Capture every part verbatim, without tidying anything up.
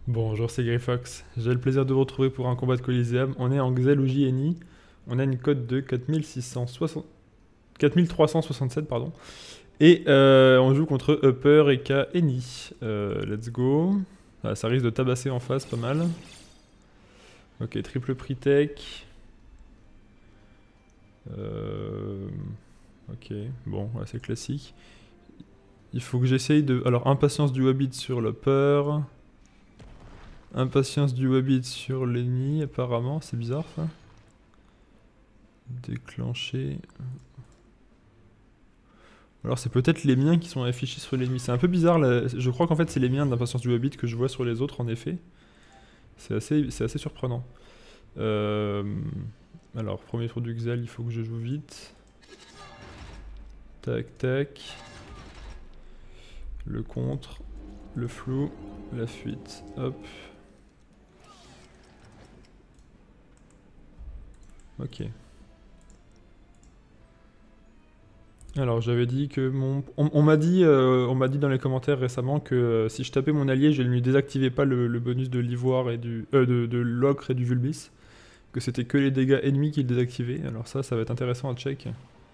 Bonjour, c'est Greyfox. J'ai le plaisir de vous retrouver pour un combat de Coliseum. On est en Xel ou J N I. On a une cote de quatre mille six cent soixante... quatre mille trois cent soixante-sept, pardon. Et euh, on joue contre Upper et K N I. Euh, let's go. Ah, ça risque de tabasser en face, pas mal. Ok, triple prix tech. Euh... Ok, bon, ouais, c'est classique. Il faut que j'essaye de... Alors, impatience du Wabbit sur l'Upper. Impatience du Wabbit sur l'ennemi, apparemment. C'est bizarre, ça. Déclencher. Alors c'est peut-être les miens qui sont affichés sur l'ennemi. C'est un peu bizarre, là. Je crois qu'en fait c'est les miens de l'impatience du Wabbit que je vois sur les autres en effet. C'est assez, c'est assez surprenant. Euh... Alors premier tour du Xel, il faut que je joue vite. Tac tac. Le contre, le flou, la fuite. Hop. Ok. Alors j'avais dit que mon... On, on m'a dit, euh, on m'a dit dans les commentaires récemment que euh, si je tapais mon allié, je ne lui désactivais pas le, le bonus de l'ivoire et du... Euh, de, de l'ocre et du vulbis. Que c'était que les dégâts ennemis qui le désactivaient. Alors ça, ça va être intéressant à check.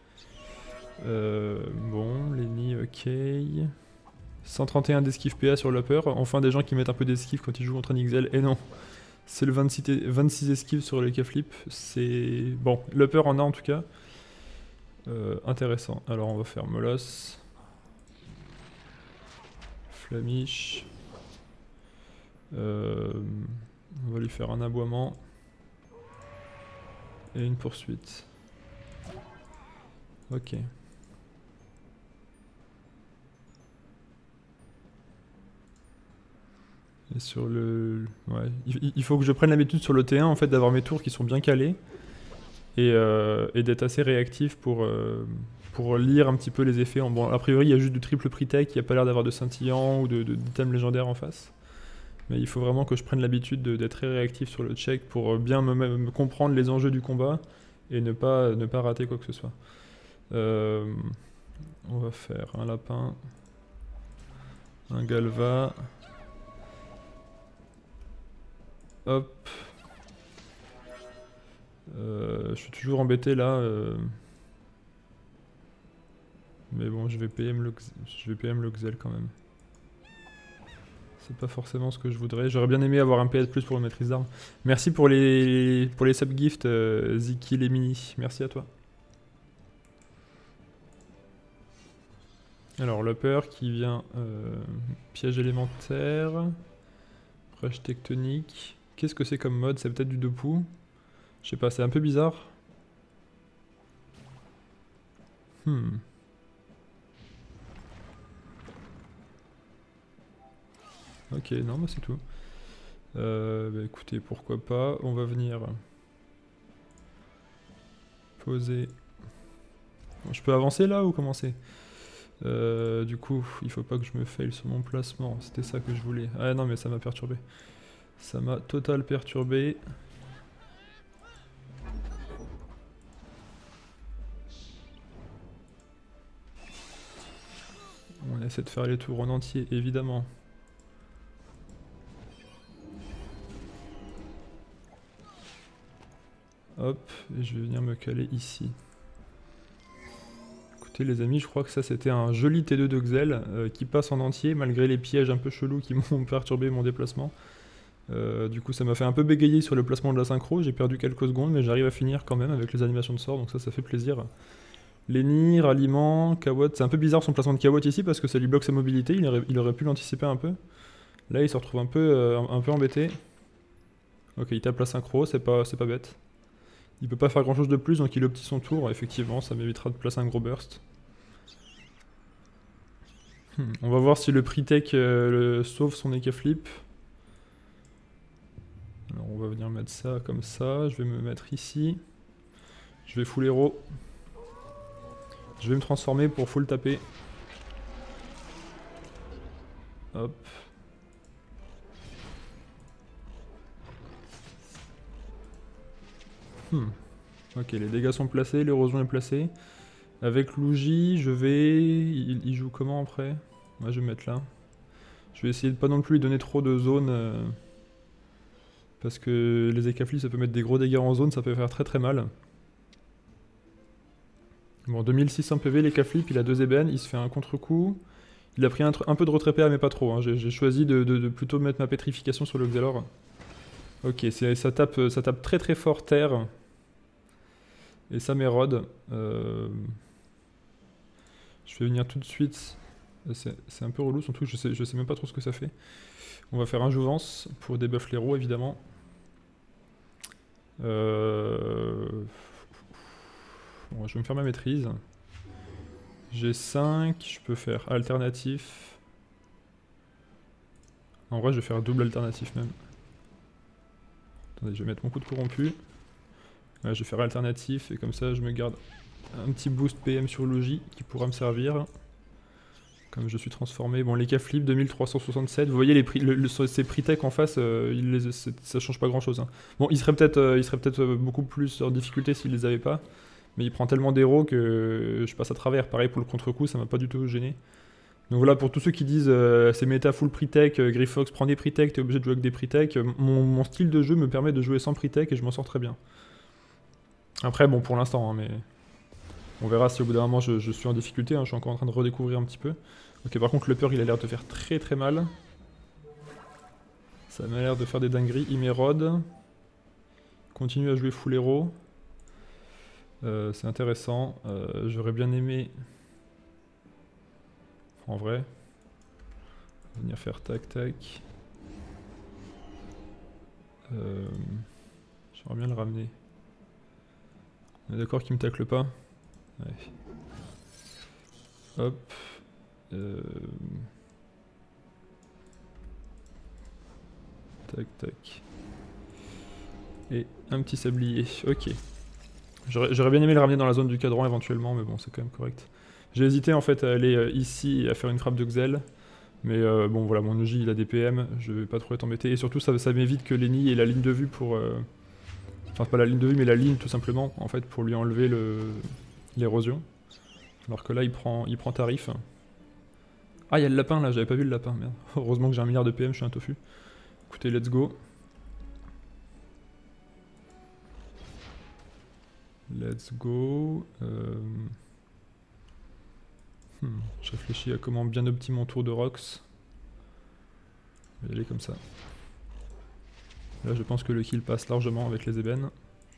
Euh, bon, l'ennemi, ok. cent trente et un d'esquive P A sur l'upper. Enfin des gens qui mettent un peu d'esquive quand ils jouent contre un X L. Et non, c'est le vingt-six, vingt-six esquives sur le K-flip. C'est... Bon, l'upper en a en tout cas. Euh, intéressant. Alors on va faire Moloss. Flamiche. Euh, on va lui faire un aboiement. Et une poursuite. Ok. Et sur le... Ouais. Il, il faut que je prenne l'habitude sur le T un en fait d'avoir mes tours qui sont bien calés. Et, euh, et d'être assez réactif pour, euh, pour lire un petit peu les effets. Bon, a priori, il y a juste du triple prix tech, il n'y a pas l'air d'avoir de scintillant ou de, de, d'items légendaires en face. Mais il faut vraiment que je prenne l'habitude d'être très réactif sur le check pour bien me, me comprendre les enjeux du combat et ne pas, ne pas rater quoi que ce soit. Euh, on va faire un lapin, un galva. Hop. Euh, je suis toujours embêté là. Euh... Mais bon, je vais P M le, je vais P M le Xel quand même. C'est pas forcément ce que je voudrais. J'aurais bien aimé avoir un P A de plus pour le maîtrise d'armes. Merci pour les, pour les subgifts, euh, Ziki les mini. Merci à toi. Alors, l'upper qui vient euh, piège élémentaire, rush tectonique. Qu'est-ce que c'est comme mode? C'est peut-être du Dopou. Je sais pas, c'est un peu bizarre. Hmm. Ok, non, bah c'est tout. Euh, bah écoutez, pourquoi pas. On va venir poser. Bon, je peux avancer là ou commencer? euh, Du coup, il faut pas que je me fail sur mon placement. C'était ça que je voulais. Ah non, mais ça m'a perturbé. Ça m'a total perturbé. On essaie de faire les tours en entier, évidemment. Hop, et je vais venir me caler ici. Écoutez les amis, je crois que ça c'était un joli T deux de Xel euh, qui passe en entier malgré les pièges un peu chelous qui m'ont perturbé mon déplacement. Euh, du coup ça m'a fait un peu bégayer sur le placement de la synchro, j'ai perdu quelques secondes mais j'arrive à finir quand même avec les animations de sort donc ça ça fait plaisir. Lenny, ralliement, Kawot, c'est un peu bizarre son placement de Kawot ici parce que ça lui bloque sa mobilité, il aurait, il aurait pu l'anticiper un peu. Là il se retrouve un peu, euh, un peu embêté. Ok, il tape la synchro, c'est pas, c'est pas bête. Il peut pas faire grand chose de plus donc il optit son tour, effectivement ça m'évitera de placer un gros burst. Hmm, on va voir si le pre-tech euh, sauve son E K flip. Alors on va venir mettre ça comme ça, je vais me mettre ici. Je vais full héros. Je vais me transformer pour full taper. Hop. Hmm. Ok, les dégâts sont placés, l'érosion est placée. Avec Luigi, je vais... Il, il joue comment après? Moi, je vais me mettre là. Je vais essayer de pas non plus lui donner trop de zones. Euh, parce que les écaflis ça peut mettre des gros dégâts en zone, ça peut faire très très mal. Bon, deux mille six cents P V l'écaflip, il a deux ébènes, il se fait un contre-coup. Il a pris un, un peu de retrait P A mais pas trop. Hein. J'ai choisi de, de, de plutôt mettre ma pétrification sur le Xelor. Ok, ça tape, ça tape très très fort terre. Et ça m'érode. Euh... Je vais venir tout de suite. C'est un peu relou son truc, je sais, je sais même pas trop ce que ça fait. On va faire un jouvence pour débuff l'héros évidemment. Euh... Bon, je vais me faire ma maîtrise. J'ai cinq, je peux faire alternatif. En vrai je vais faire double alternatif même. Attendez, je vais mettre mon coup de corrompu. Ouais, je vais faire alternatif et comme ça je me garde un petit boost P M sur Logi qui pourra me servir. Comme je suis transformé. Bon, les Caflip deux mille trois cent soixante-sept, vous voyez les prix, le, le, ces prix tech en face, euh, il les, ça change pas grand chose. Hein. Bon, il serait peut-être euh, peut euh, beaucoup plus en difficulté s'il les avait pas, mais il prend tellement d'héros que je passe à travers. Pareil pour le contre-coup, ça m'a pas du tout gêné. Donc voilà, pour tous ceux qui disent euh, c'est méta full prix tech, euh, Griffox prend des prix tech, t'es obligé de jouer avec des prix tech, euh, mon, mon style de jeu me permet de jouer sans prix tech et je m'en sors très bien. Après, bon, pour l'instant, hein, mais on verra si au bout d'un moment je, je suis en difficulté, hein, je suis encore en train de redécouvrir un petit peu. Ok, par contre le peur il a l'air de faire très très mal. Ça m'a l'air de faire des dingueries, il m'érode. Continue à jouer full héros. Euh, c'est intéressant, euh, j'aurais bien aimé... En vrai... Venir faire tac tac. Euh, J'aimerais bien le ramener. On est d'accord qu'il me tacle pas? Ouais. Hop. Euh... Tac tac. Et un petit sablier, ok. J'aurais bien aimé le ramener dans la zone du cadran éventuellement, mais bon c'est quand même correct. J'ai hésité en fait à aller euh, ici et à faire une frappe de Xel. Mais euh, bon voilà, mon Oji il a des P M, je vais pas trop être embêté. Et surtout ça, ça m'évite que Lenny ait la ligne de vue pour... Euh... Enfin pas la ligne de vue mais la ligne tout simplement, en fait pour lui enlever l'érosion. Alors que là il prend, il prend tarif. Ah il y a le lapin là, j'avais pas vu le lapin, merde. Heureusement que j'ai un milliard de P M, je suis un tofu. Écoutez, let's go. Let's go. Euh... Hmm. Je réfléchis à comment bien optimiser mon tour de Rox. Je vais y aller comme ça. Là je pense que le kill passe largement avec les ébènes.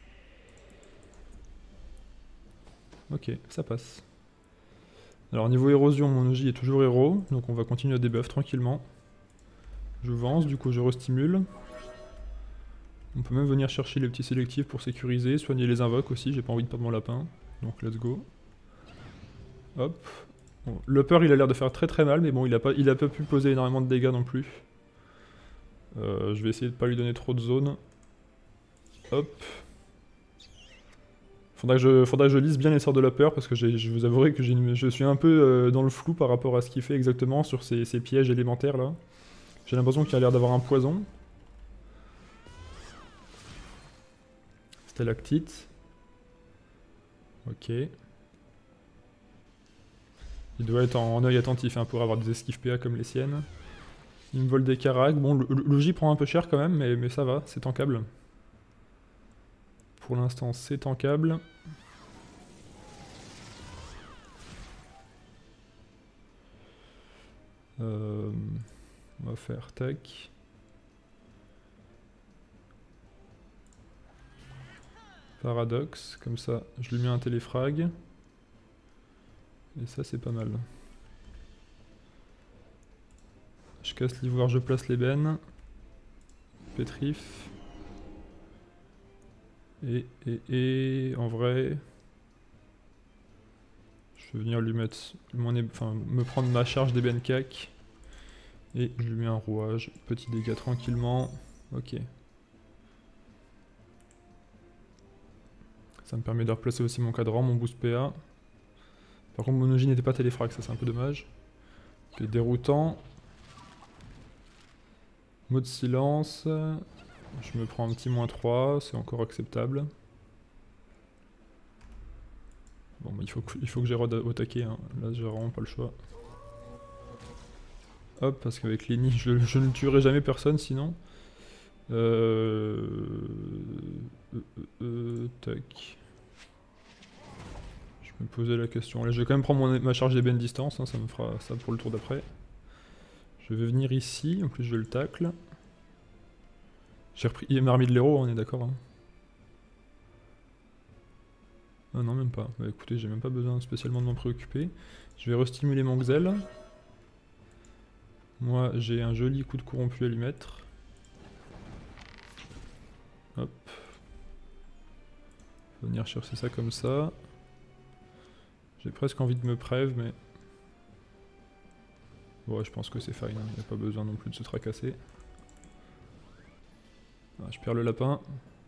Ok, ça passe. Alors niveau érosion, mon Oji est toujours héros, donc on va continuer à débuff tranquillement. Je vance, du coup je restimule. On peut même venir chercher les petits sélectifs pour sécuriser, soigner les invoques aussi, j'ai pas envie de perdre mon lapin. Donc let's go. Hop. Bon, le peur il a l'air de faire très très mal, mais bon il a pas, il a pas pu poser énormément de dégâts non plus. Euh, je vais essayer de pas lui donner trop de zones. Hop. Faudra que, je, faudra que je lise bien les sorts de la peur, parce que je vous avouerai que une, je suis un peu euh, dans le flou par rapport à ce qu'il fait exactement sur ces, ces pièges élémentaires là. J'ai l'impression qu'il a l'air d'avoir un poison. Stalactite. Ok. Il doit être en, en œil attentif hein, pour avoir des esquives P A comme les siennes. Il me vole des caracs. Bon, le, le, le J prend un peu cher quand même, mais, mais ça va, c'est tankable. Pour l'instant, c'est tankable. Euh, on va faire tac. Paradoxe, comme ça, je lui mets un téléfrag. Et ça, c'est pas mal. Je casse l'ivoire, je place l'ébène. Pétrif. Et, et, et, en vrai... Je vais venir lui mettre... Mon enfin, me prendre ma charge d'ébène cac. Et je lui mets un rouage. Petit dégât tranquillement. Ok. Ça me permet de replacer aussi mon cadran, mon boost P A. Par contre, mon Oji n'était pas téléfrag, ça c'est un peu dommage. Ok, déroutant. Mode silence. Je me prends un petit moins trois, c'est encore acceptable. Bon, bah, il faut que, il faut que j'érode au taquet, hein. Là j'ai vraiment pas le choix. hop, parce qu'avec Lenny, je, je ne tuerai jamais personne sinon. Euh... Euh, euh, euh, tac. Je me posais la question. Allez, je vais quand même prendre mon, ma charge d'ébène distance, hein, ça me fera ça pour le tour d'après. Je vais venir ici, en plus je le tacle. J'ai repris... Il m'a remis de l'héros, on est d'accord. Hein. Ah non, même pas. Bah écoutez, j'ai même pas besoin spécialement de m'en préoccuper. Je vais restimuler mon Xel. Moi, j'ai un joli coup de corrompu à lui mettre. Hop. Je vais venir chercher ça comme ça. J'ai presque envie de me prêve, mais... Ouais, je pense que c'est fine, il hein. n'y a pas besoin non plus de se tracasser. Ah, je perds le lapin.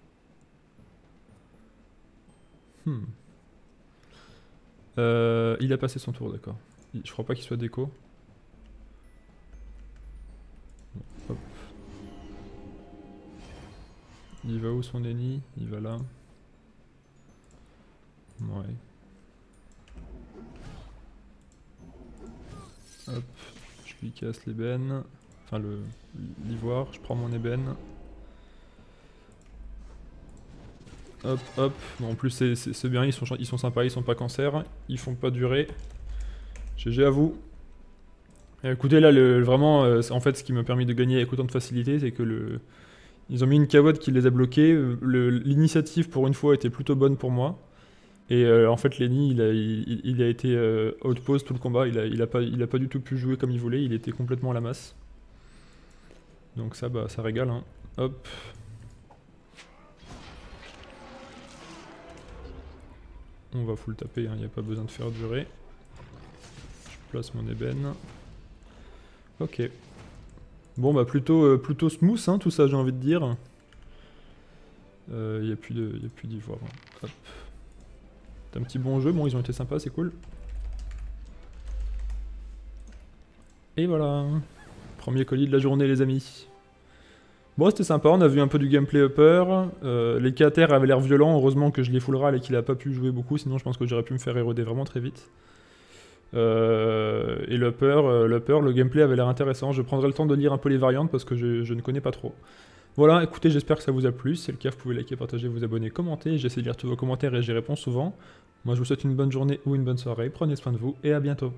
Hmm. Euh, il a passé son tour, d'accord. Je crois pas qu'il soit déco. Bon, hop. Il va où son ennemi? Il va là. Ouais. Hop, je lui casse l'ébène. Enfin le l'ivoire, je prends mon ébène. Hop, hop. Bon, en plus c'est bien, ils sont, ils sont sympas, ils sont pas cancer, ils font pas durer. G G à vous. Et écoutez là, le, vraiment, euh, en fait ce qui m'a permis de gagner avec autant de facilité, c'est que le... Ils ont mis une cavotte qui les a bloqués, l'initiative pour une fois était plutôt bonne pour moi. Et euh, en fait Lenny il a, il, il a été euh, outpost tout le combat, il a, il, a pas, il a pas du tout pu jouer comme il voulait, il était complètement à la masse. Donc ça bah ça régale hein. Hop. On va full taper, il hein, n'y a pas besoin de faire durer. Je place mon ébène. Ok. Bon bah plutôt, euh, plutôt smooth hein, tout ça j'ai envie de dire. Il euh, n'y a plus d'ivoire. Hein. Hop. C'est un petit bon jeu, bon ils ont été sympas, c'est cool. Et voilà. Premier colis de la journée les amis. Bon c'était sympa, on a vu un peu du gameplay upper. Euh, les K T R avaient l'air violents, heureusement que je les full ral et qu'il a pas pu jouer beaucoup, sinon je pense que j'aurais pu me faire éroder vraiment très vite. Euh, et l'upper, euh, l'upper, le gameplay avait l'air intéressant. Je prendrai le temps de lire un peu les variantes parce que je, je ne connais pas trop. Voilà, écoutez, j'espère que ça vous a plu. Si c'est le cas, vous pouvez liker, partager, vous abonner, commenter. J'essaie de lire tous vos commentaires et j'y réponds souvent. Moi, je vous souhaite une bonne journée ou une bonne soirée. Prenez soin de vous et à bientôt.